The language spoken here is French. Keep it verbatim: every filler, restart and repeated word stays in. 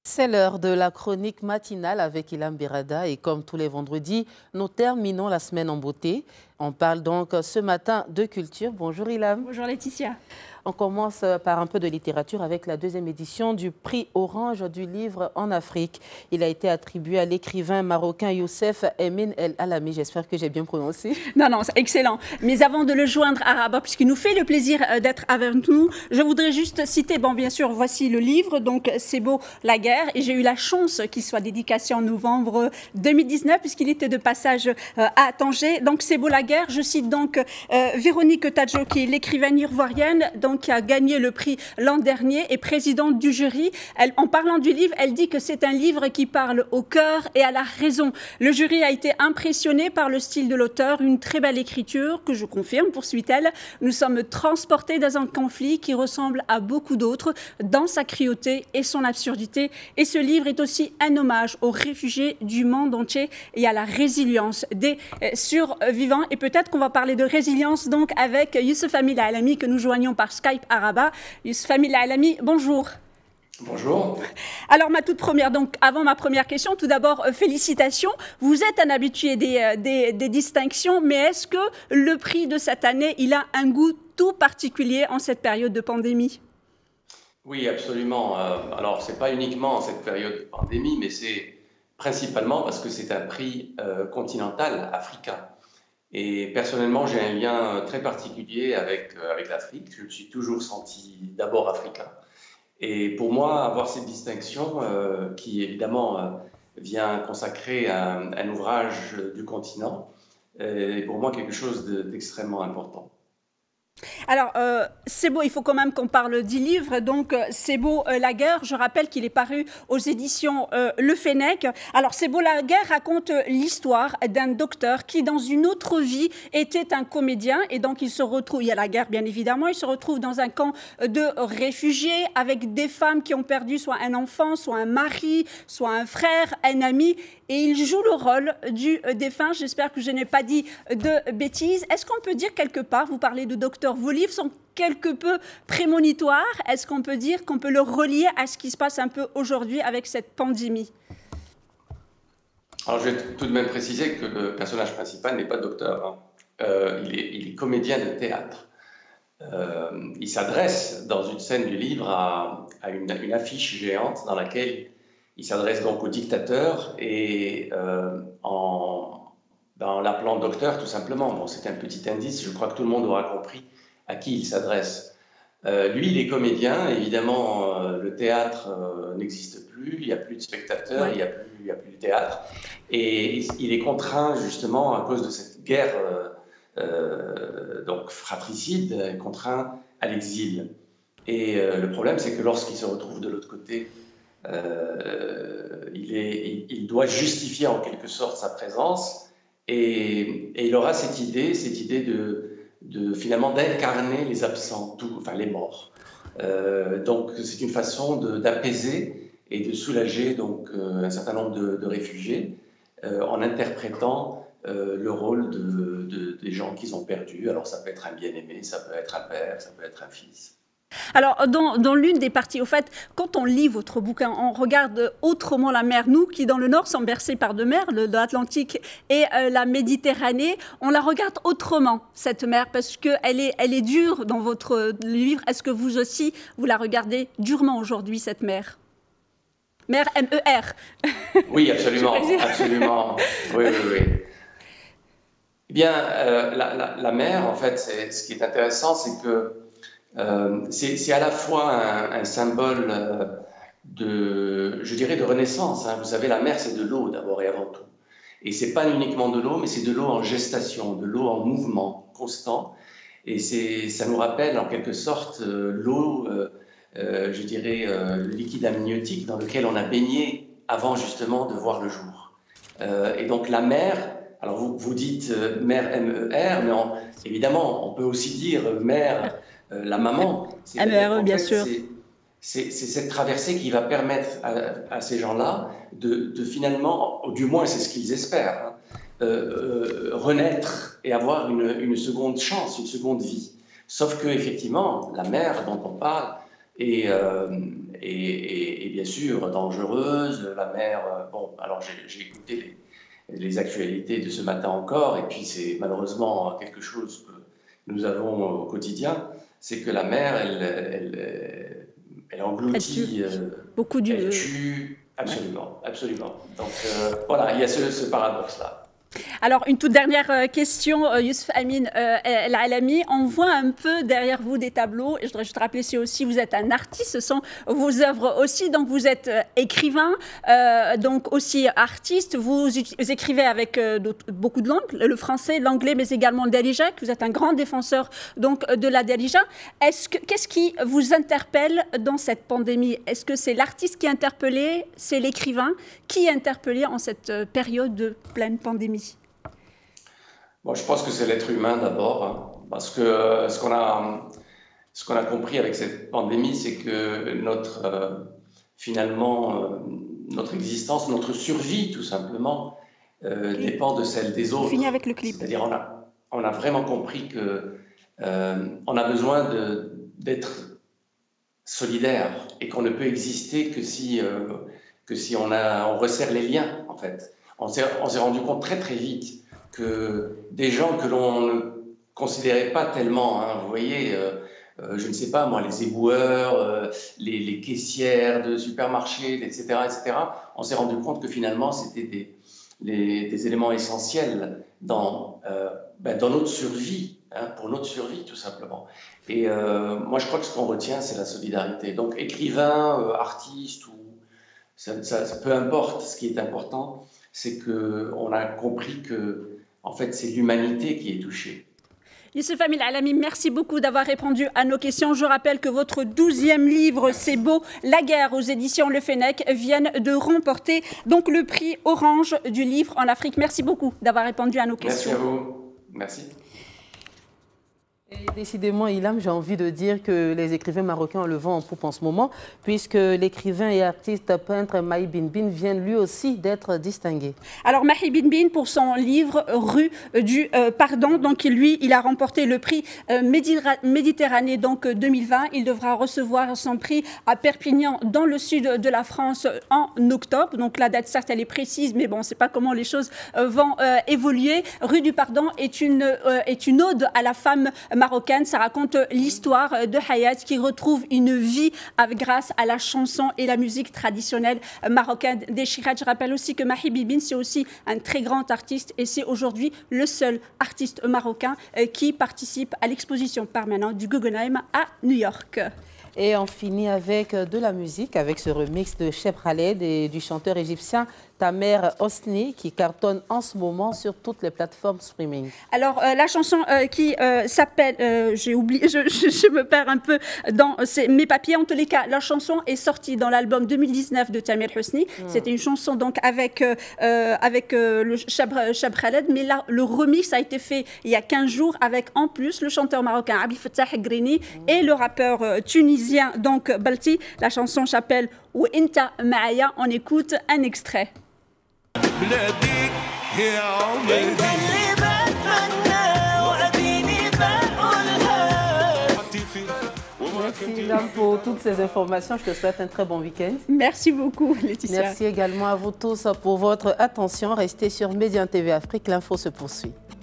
C'est l'heure de la chronique matinale avec Ilham Berada et comme tous les vendredis, nous terminons la semaine en beauté. On parle donc ce matin de culture. Bonjour Ilham. Bonjour Laetitia. On commence par un peu de littérature avec la deuxième édition du prix Orange du livre en Afrique. Il a été attribué à l'écrivain marocain Youssef Emin El Alami. J'espère que j'ai bien prononcé. Non, non, c'est excellent. Mais avant de le joindre à Rabat, puisqu'il nous fait le plaisir d'être avec nous, je voudrais juste citer, bon, bien sûr, voici le livre, donc C'est beau la guerre. Et j'ai eu la chance qu'il soit dédicacé en novembre deux mille dix-neuf, puisqu'il était de passage à Tanger. Donc C'est beau la guerre. Je cite donc euh, Véronique Tadjo, qui est l'écrivaine ivoirienne, donc qui a gagné le prix l'an dernier et présidente du jury. Elle, en parlant du livre, elle dit que c'est un livre qui parle au cœur et à la raison. Le jury a été impressionné par le style de l'auteur, une très belle écriture que je confirme, poursuit-elle. Nous sommes transportés dans un conflit qui ressemble à beaucoup d'autres dans sa cruauté et son absurdité. Et ce livre est aussi un hommage aux réfugiés du monde entier et à la résilience des survivants. Et peut-être qu'on va parler de résilience donc avec Youssef Emin El Alami que nous joignons par Skype à Rabat. Youssef Emin El Alami, bonjour. Bonjour. Alors, ma toute première, donc avant ma première question, tout d'abord, euh, félicitations. Vous êtes un habitué des, euh, des, des distinctions, mais est-ce que le prix de cette année, il a un goût tout particulier en cette période de pandémie? Oui, absolument. Euh, alors, ce n'est pas uniquement en cette période de pandémie, mais c'est principalement parce que c'est un prix euh, continental africain. Et personnellement, j'ai un lien très particulier avec, euh, avec l'Afrique. Je me suis toujours senti d'abord africain. Et pour moi, avoir cette distinction, euh, qui évidemment euh, vient consacrer un, un ouvrage du continent, est pour moi quelque chose d'extrêmement important. Alors, euh, C'est beau, il faut quand même qu'on parle du livre. Donc, euh, C'est beau euh, la guerre. Je rappelle qu'il est paru aux éditions euh, Le Fennec. Alors, C'est beau la guerre raconte l'histoire d'un docteur qui, dans une autre vie, était un comédien. Et donc, il se retrouve, il y a la guerre, bien évidemment, il se retrouve dans un camp de réfugiés avec des femmes qui ont perdu soit un enfant, soit un mari, soit un frère, un ami. Et il joue le rôle du défunt. J'espère que je n'ai pas dit de bêtises. Est-ce qu'on peut dire quelque part, vous parlez de docteur, vos livres sont quelque peu prémonitoires. Est-ce qu'on peut dire qu'on peut le relier à ce qui se passe un peu aujourd'hui avec cette pandémie? Alors, je vais tout de même préciser que le personnage principal n'est pas docteur. Hein. Euh, il, est, il est comédien de théâtre. Euh, il s'adresse dans une scène du livre à, à une, une affiche géante dans laquelle il s'adresse donc au dictateur et euh, en, en l'appelant docteur tout simplement. Bon, c'est un petit indice, je crois que tout le monde aura compris à qui il s'adresse. Euh, lui, il est comédien, évidemment, euh, le théâtre euh, n'existe plus, il n'y a plus de spectateurs, ouais. il n'y a, plus, a plus de théâtre, et il est contraint, justement, à cause de cette guerre euh, euh, donc fratricide, contraint à l'exil. Et euh, le problème, c'est que lorsqu'il se retrouve de l'autre côté, euh, il, est, il, il doit justifier en quelque sorte sa présence, et, et il aura cette idée, cette idée de de finalement d'incarner les absents, tout, enfin les morts. Euh, donc c'est une façon d'apaiser et de soulager donc euh, un certain nombre de, de réfugiés euh, en interprétant euh, le rôle de, de, des gens qu'ils ont perdus. Alors ça peut être un bien-aimé, ça peut être un père, ça peut être un fils. Alors, dans, dans l'une des parties, au fait, quand on lit votre bouquin, on regarde autrement la mer. Nous, qui dans le Nord sommes bercés par deux mers, l'Atlantique et euh, la Méditerranée, on la regarde autrement, cette mer, parce qu'elle est, elle est dure dans votre livre. Est-ce que vous aussi, vous la regardez durement aujourd'hui, cette mer? Mer M E R. Oui, absolument, absolument. Oui, oui, oui. Eh bien, euh, la, la, la mer, en fait, ce qui est intéressant, c'est que Euh, c'est à la fois un, un symbole euh, de, je dirais, de renaissance. Hein. Vous savez, la mer, c'est de l'eau d'abord et avant tout. Et c'est pas uniquement de l'eau, mais c'est de l'eau en gestation, de l'eau en mouvement constant. Et ça nous rappelle en quelque sorte euh, l'eau, euh, euh, je dirais, euh, le liquide amniotique dans lequel on a baigné avant justement de voir le jour. Euh, et donc la mer, alors vous, vous dites euh, mer M E R, mais on, évidemment, on peut aussi dire euh, mer... Euh, la maman, M E R E, bien sûr. C'est cette traversée qui va permettre à, à ces gens-là de, de finalement, du moins c'est ce qu'ils espèrent, hein, euh, euh, renaître et avoir une, une seconde chance, une seconde vie. Sauf que effectivement, la mer dont on parle est, euh, et, et, et bien sûr dangereuse. La mer, euh, bon, alors j'ai écouté les, les actualités de ce matin encore, et puis c'est malheureusement quelque chose que nous avons au quotidien, c'est que la mer, elle, elle, elle engloutit, elle tue, euh, beaucoup du... elle tue, absolument, absolument. Donc euh, voilà, il y a ce, ce paradoxe-là. Alors, une toute dernière question, Yousef Amin El Alami. On voit un peu derrière vous des tableaux. Et je voudrais juste rappeler, c'est aussi, vous êtes un artiste, ce sont vos œuvres aussi. Donc, vous êtes écrivain, euh, donc aussi artiste. Vous, vous écrivez avec euh, beaucoup de langues, le français, l'anglais, mais également le darija. Vous êtes un grand défenseur donc, de la darija. Qu'est-ce qui vous interpelle dans cette pandémie? Est-ce que c'est l'artiste qui est interpellé? C'est l'écrivain qui est interpellé en cette période de pleine pandémie? Bon, je pense que c'est l'être humain d'abord, hein, parce que euh, ce qu'on a, ce qu'on a compris avec cette pandémie, c'est que notre, euh, finalement, euh, notre existence, notre survie, tout simplement, euh, dépend de celle des autres. Fini avec le clip. C'est-à-dire, on a, on a vraiment compris que euh, on a besoin d'être solidaire et qu'on ne peut exister que si, euh, que si on, a, on resserre les liens, en fait. On s'est rendu compte très très vite que des gens que l'on ne considérait pas tellement, hein, vous voyez, euh, euh, je ne sais pas moi, les éboueurs, euh, les, les caissières de supermarchés, et cetera, et cetera, on s'est rendu compte que finalement c'était des, les, des éléments essentiels dans, euh, ben, dans notre survie, hein, pour notre survie tout simplement. Et euh, moi je crois que ce qu'on retient c'est la solidarité. Donc écrivain, euh, artiste, ou ça, ça, peu importe, ce qui est important, c'est qu'on a compris que en fait, c'est l'humanité qui est touchée. Yousef Amin El Alami, merci beaucoup d'avoir répondu à nos questions. Je rappelle que votre douzième livre, C'est beau, la guerre, aux éditions Le Fennec, viennent de remporter donc le prix Orange du livre en Afrique. Merci beaucoup d'avoir répondu à nos questions. Merci à vous. Merci. Et décidément, Ilham, j'ai envie de dire que les écrivains marocains ont le vent en poupe en ce moment, puisque l'écrivain et artiste peintre Mahi Binbin vient lui aussi d'être distingué. Alors Mahi Binbin, pour son livre Rue du euh, Pardon, donc lui, il a remporté le prix euh, Méditerranée donc deux mille vingt. Il devra recevoir son prix à Perpignan, dans le sud de la France, en octobre. Donc la date, certes, elle est précise, mais bon, on ne sait pas comment les choses euh, vont euh, évoluer. Rue du Pardon est une, euh, est une ode à la femme marocaine. Ça raconte l'histoire de Hayat qui retrouve une vie avec, grâce à la chanson et la musique traditionnelle marocaine des Chiraj. Je rappelle aussi que Mahi Binbin, c'est aussi un très grand artiste et c'est aujourd'hui le seul artiste marocain qui participe à l'exposition permanente du Guggenheim à New York. Et on finit avec de la musique, avec ce remix de Cheb Khaled et du chanteur égyptien Tamer Hosni, qui cartonne en ce moment sur toutes les plateformes streaming. Alors, euh, la chanson euh, qui euh, s'appelle, euh, j'ai oublié, je, je, je me perds un peu dans mes papiers. En tous les cas, la chanson est sortie dans l'album deux mille dix-neuf de Tamer Hosni. Mm. C'était une chanson donc avec, euh, avec euh, le Cheb Khaled, mais là, le remix a été fait il y a quinze jours avec en plus le chanteur marocain Abdel Fattah Grini mm. et le rappeur euh, tunisien donc Balti. La chanson s'appelle Ou Inta Maaya. On écoute un extrait. Merci Ilham pour toutes ces informations. Je te souhaite un très bon week-end. Merci beaucoup Laetitia. Merci également à vous tous pour votre attention. Restez sur Médian T V Afrique, l'info se poursuit.